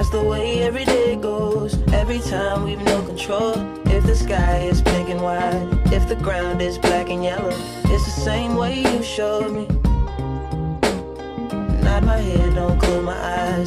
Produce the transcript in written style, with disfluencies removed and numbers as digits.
That's the way every day goes. Every time we've no control. If the sky is pink and white, if the ground is black and yellow, it's the same way you showed me. Nod my head, don't close my eyes.